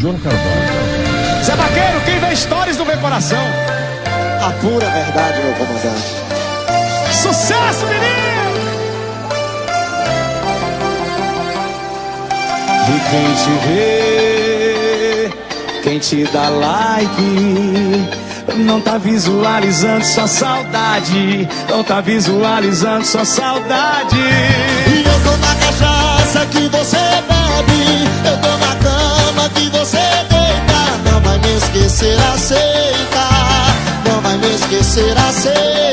Júnior Carvalho. Zé Vaqueiro, quem vê histórias não vê coração. A pura verdade, meu comandante. Sucesso, menino! E quem te vê, quem te dá like, não tá visualizando sua saudade, não tá visualizando sua saudade. E eu tô na cachaça que você bebe, eu tô na cama que você deita. Não vai me esquecer, aceita. Não vai me esquecer, aceita.